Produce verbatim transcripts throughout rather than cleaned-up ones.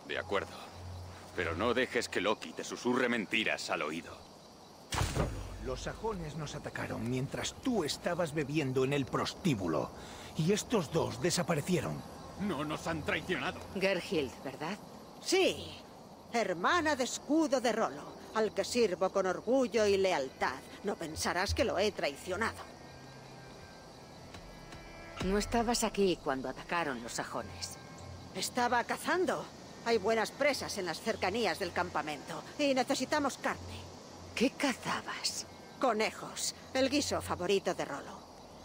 De acuerdo. Pero no dejes que Loki te susurre mentiras al oído. Los sajones nos atacaron mientras tú estabas bebiendo en el prostíbulo. Y estos dos desaparecieron. No nos han traicionado. Gerhild, ¿verdad? Sí. Hermana de escudo de Rolo, al que sirvo con orgullo y lealtad. No pensarás que lo he traicionado. No estabas aquí cuando atacaron los sajones. Estaba cazando. Hay buenas presas en las cercanías del campamento y necesitamos carne. ¿Qué cazabas? Conejos, el guiso favorito de Rolo.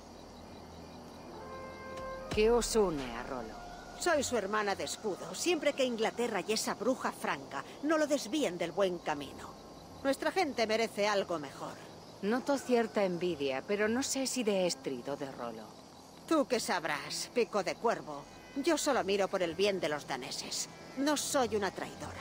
¿Qué os une a Rolo? Soy su hermana de escudo. Siempre que Inglaterra y esa bruja franca no lo desvíen del buen camino. Nuestra gente merece algo mejor. Noto cierta envidia, pero no sé si de Estrid o de Rolo. Tú qué sabrás, pico de cuervo. Yo solo miro por el bien de los daneses. No soy una traidora.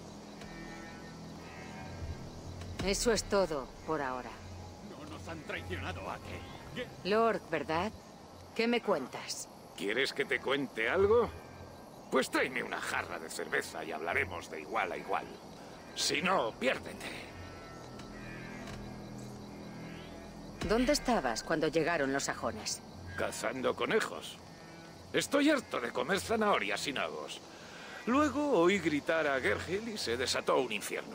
Eso es todo, por ahora. No nos han traicionado, ¿a qué? Lord, ¿verdad? ¿Qué me cuentas? ¿Quieres que te cuente algo? Pues tráeme una jarra de cerveza y hablaremos de igual a igual. Si no, piérdete. ¿Dónde estabas cuando llegaron los sajones? Cazando conejos. Estoy harto de comer zanahorias y nabos. Luego oí gritar a Gerhild y se desató un infierno.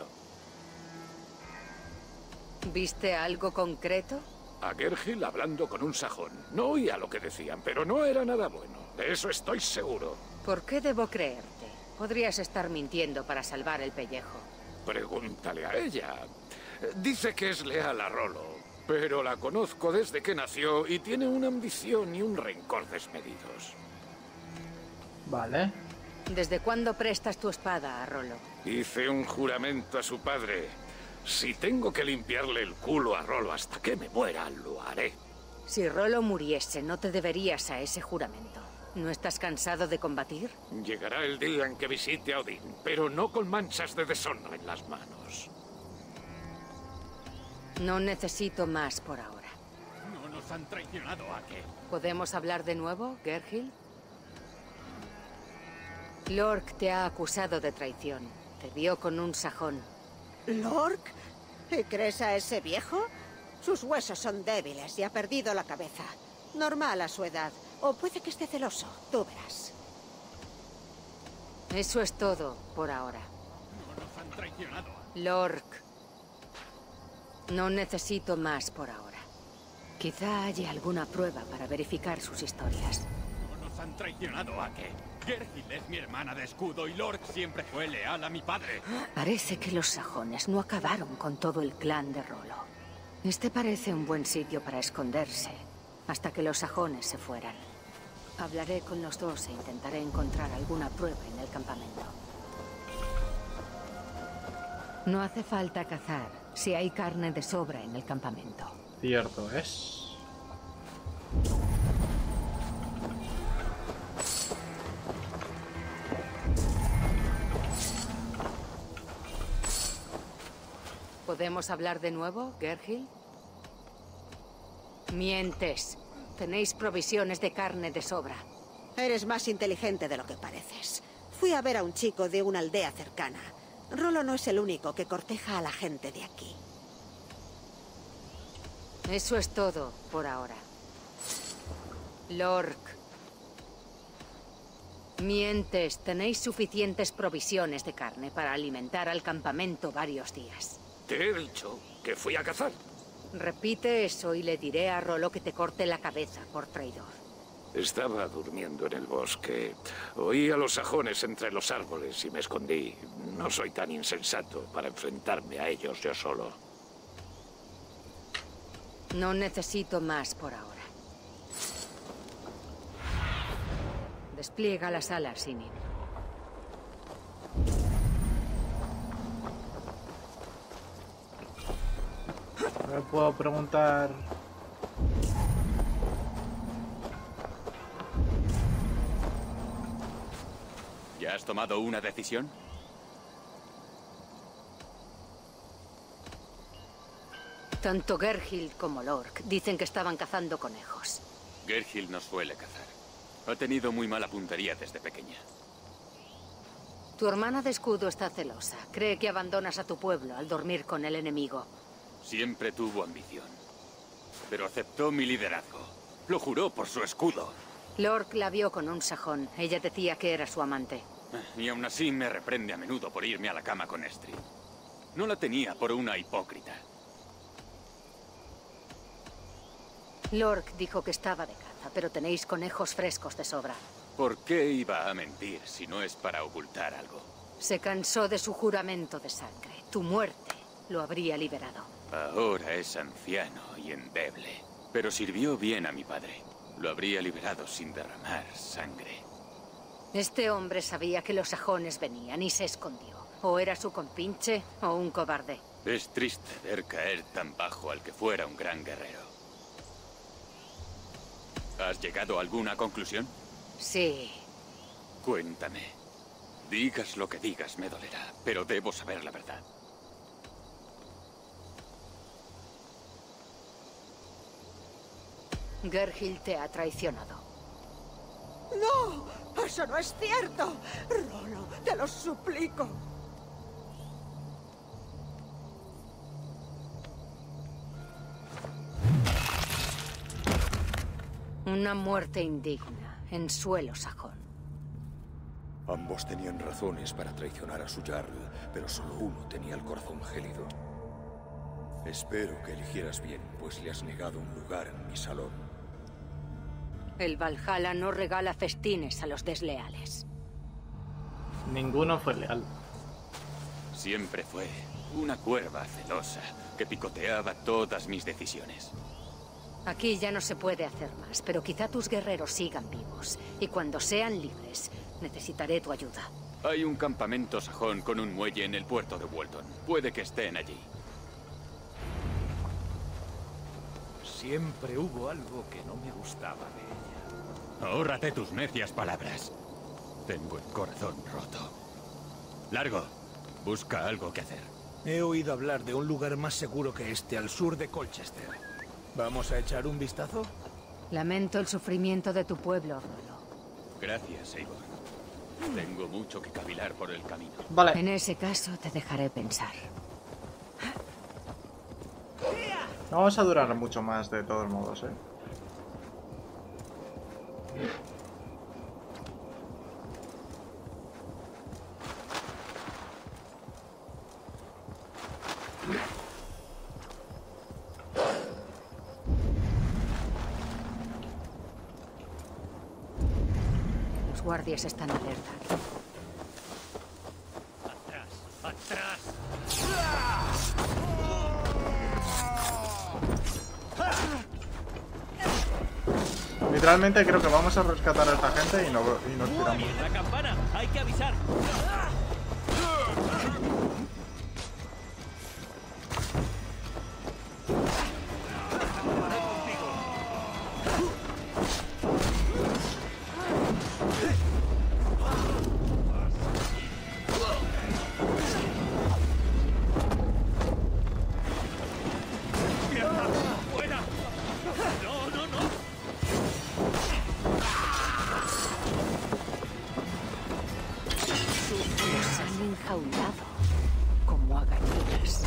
¿Viste algo concreto? A Gerhild hablando con un sajón. No oía lo que decían, pero no era nada bueno. De eso estoy seguro. ¿Por qué debo creerte? Podrías estar mintiendo para salvar el pellejo. Pregúntale a ella. Dice que es leal a Rolo, pero la conozco desde que nació y tiene una ambición y un rencor desmedidos. Vale. ¿Desde cuándo prestas tu espada a Rolo? Hice un juramento a su padre. Si tengo que limpiarle el culo a Rolo hasta que me muera, lo haré. Si Rolo muriese, no te deberías a ese juramento. ¿No estás cansado de combatir? Llegará el día en que visite a Odín, pero no con manchas de deshonra en las manos. No necesito más por ahora. No nos han traicionado, ¿a qué? ¿Podemos hablar de nuevo, Gerhild? Lork te ha acusado de traición. Te vio con un sajón. ¿Lork? ¿Y crees a ese viejo? Sus huesos son débiles y ha perdido la cabeza. Normal a su edad. O puede que esté celoso. Tú verás. Eso es todo por ahora. No nos han traicionado. Lork. No necesito más por ahora. Quizá haya alguna prueba para verificar sus historias. No nos han traicionado, ¿a qué? Gerhild es mi hermana de escudo y Lork siempre fue leal a mi padre. Parece que los sajones no acabaron con todo el clan de Rolo. Este parece un buen sitio para esconderse, hasta que los sajones se fueran. Hablaré con los dos e intentaré encontrar alguna prueba en el campamento. No hace falta cazar si hay carne de sobra en el campamento. Cierto es. ¿Podemos hablar de nuevo, Gerhild? Mientes. Tenéis provisiones de carne de sobra. Eres más inteligente de lo que pareces. Fui a ver a un chico de una aldea cercana. Rolo no es el único que corteja a la gente de aquí. Eso es todo por ahora. Lork. Mientes. Tenéis suficientes provisiones de carne para alimentar al campamento varios días. Te he dicho que fui a cazar. Repite eso y le diré a Rolo que te corte la cabeza por traidor. Estaba durmiendo en el bosque. Oí a los sajones entre los árboles y me escondí. No soy tan insensato para enfrentarme a ellos yo solo. No necesito más por ahora. Despliega las alas, Sinin. Me puedo preguntar... ¿Ya has tomado una decisión? Tanto Gerhild como Lork dicen que estaban cazando conejos. Gerhild no suele cazar. Ha tenido muy mala puntería desde pequeña. Tu hermana de escudo está celosa. Cree que abandonas a tu pueblo al dormir con el enemigo. Siempre tuvo ambición. Pero aceptó mi liderazgo. Lo juró por su escudo. Lork la vio con un sajón. Ella decía que era su amante. Y aún así me reprende a menudo por irme a la cama con Estrid. No la tenía por una hipócrita. Lork dijo que estaba de caza, pero tenéis conejos frescos de sobra. ¿Por qué iba a mentir si no es para ocultar algo? Se cansó de su juramento de sangre. Tu muerte lo habría liberado. Ahora es anciano y endeble. Pero sirvió bien a mi padre. Lo habría liberado sin derramar sangre. Este hombre sabía que los sajones venían y se escondió. O era su compinche o un cobarde. Es triste ver caer tan bajo al que fuera un gran guerrero. ¿Has llegado a alguna conclusión? Sí. Cuéntame. Digas lo que digas, me dolerá, pero debo saber la verdad. Gergil te ha traicionado. ¡No! ¡Eso no es cierto! Rolo, te lo suplico. Una muerte indigna, en suelo sajón. Ambos tenían razones para traicionar a su Jarl, pero solo uno tenía el corazón gélido. Espero que eligieras bien, pues le has negado un lugar en mi salón. El Valhalla no regala festines a los desleales. Ninguno fue leal. Siempre fue una cuerva celosa que picoteaba todas mis decisiones. Aquí ya no se puede hacer más, pero quizá tus guerreros sigan vivos. Y cuando sean libres, necesitaré tu ayuda. Hay un campamento sajón con un muelle en el puerto de Walton. Puede que estén allí. Siempre hubo algo que no me gustaba de ella. Ahórrate tus necias palabras. Tengo el corazón roto. Largo. Busca algo que hacer. He oído hablar de un lugar más seguro que este, al sur de Colchester. ¿Vamos a echar un vistazo? Lamento el sufrimiento de tu pueblo, Rolo. Gracias, Eivor. Tengo mucho que cavilar por el camino. Vale. En ese caso, te dejaré pensar. No vamos a durar mucho más de todos modos, ¿eh? Los guardias están alerta. ¡Atrás! ¡Atrás! Literalmente creo que vamos a rescatar a esta gente y, no, y nos tiramos. ¡La campana! ¡Hay que avisar! Los han enjaulado, como a gallinas.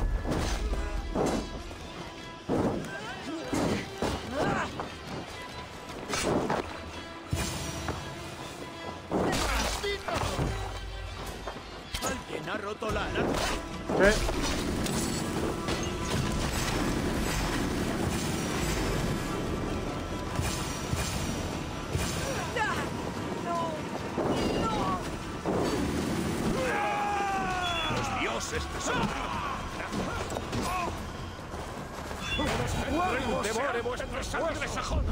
¿Alguien ha roto la alarma? ¿Qué? ¡Los dioses te son! ¡Devore vuestra sangre sajona!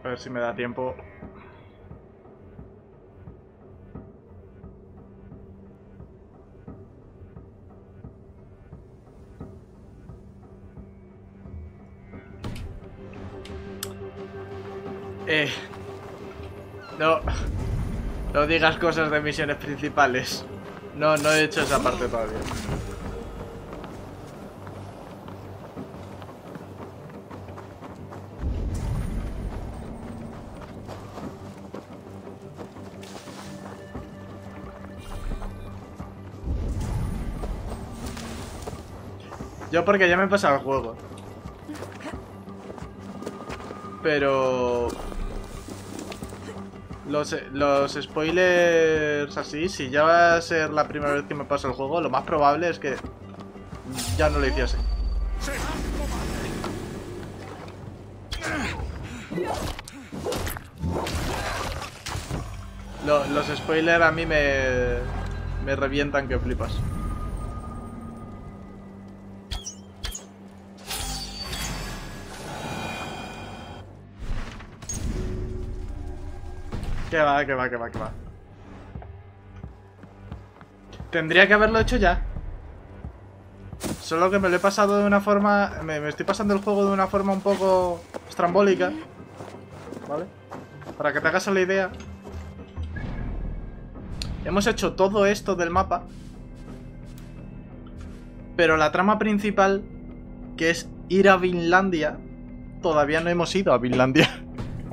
A ver si me da tiempo. Eh... No... No digas cosas de misiones principales. No, no he hecho esa parte todavía. Yo porque ya me he pasado el juego. Pero... Los, los spoilers así, si ya va a ser la primera vez que me paso el juego, lo más probable es que ya no lo hiciese. Lo, los spoilers a mí me, me revientan que flipas. Que va, que va, que va, que va. Tendría que haberlo hecho ya. Solo que me lo he pasado de una forma... Me, me estoy pasando el juego de una forma un poco estrambólica. ¿Vale? Para que te hagas la idea. Hemos hecho todo esto del mapa. Pero la trama principal, que es ir a Vinlandia, todavía no hemos ido a Vinlandia.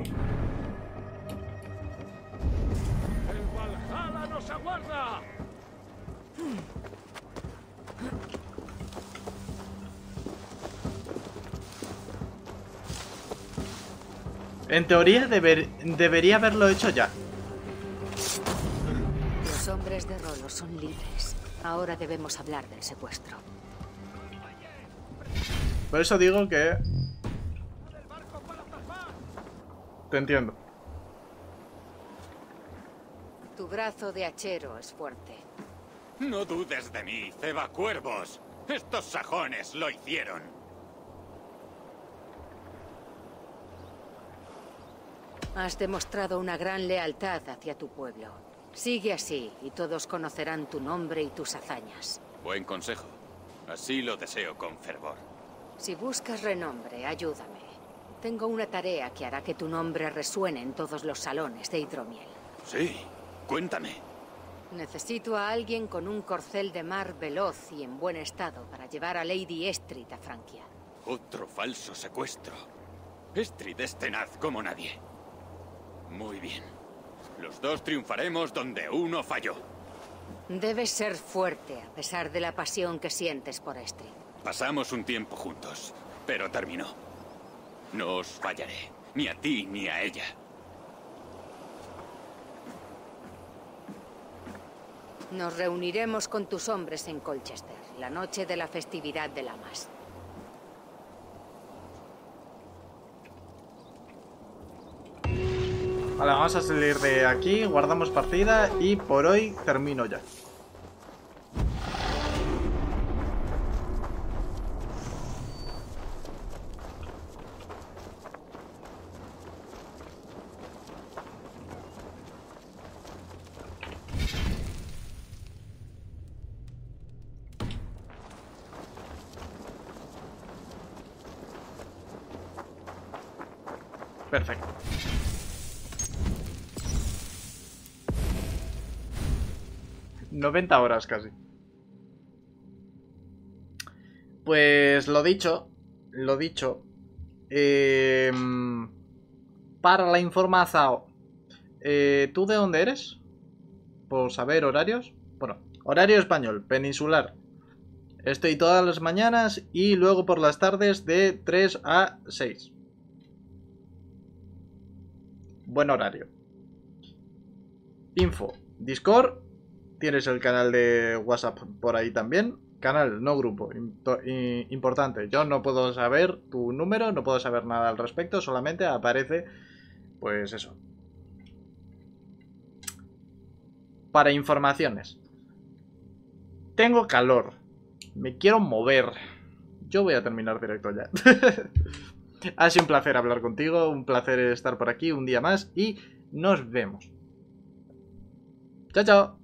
En teoría deber, debería haberlo hecho ya. Los hombres de Rolo son libres. Ahora debemos hablar del secuestro. Por eso digo que... Te entiendo. Tu brazo de hachero es fuerte. No dudes de mí, cebacuervos. Estos sajones lo hicieron. Has demostrado una gran lealtad hacia tu pueblo. Sigue así y todos conocerán tu nombre y tus hazañas. Buen consejo. Así lo deseo con fervor. Si buscas renombre, ayúdame. Tengo una tarea que hará que tu nombre resuene en todos los salones de Hidromiel. Sí, cuéntame. Necesito a alguien con un corcel de mar veloz y en buen estado para llevar a Lady Estrid a Francia. Otro falso secuestro. Estrid es tenaz como nadie. Muy bien. Los dos triunfaremos donde uno falló. Debes ser fuerte a pesar de la pasión que sientes por Estrid. Pasamos un tiempo juntos, pero terminó. No os fallaré, ni a ti ni a ella. Nos reuniremos con tus hombres en Colchester, la noche de la festividad de Lamas. Vale, vamos a salir de aquí, guardamos partida y por hoy termino ya. Perfecto. noventa horas casi. Pues lo dicho, lo dicho. Eh, para la información, eh, ¿tú de dónde eres? Por saber horarios. Bueno, horario español, peninsular. Estoy todas las mañanas y luego por las tardes de tres a seis. Buen horario. Info, Discord. Tienes el canal de WhatsApp por ahí también. Canal, no grupo. Importante. Yo no puedo saber tu número, no puedo saber nada al respecto. Solamente aparece, pues eso. Para informaciones. Tengo calor. Me quiero mover. Yo voy a terminar directo ya. Ha sido un placer hablar contigo, un placer estar por aquí un día más y nos vemos. Chao, chao.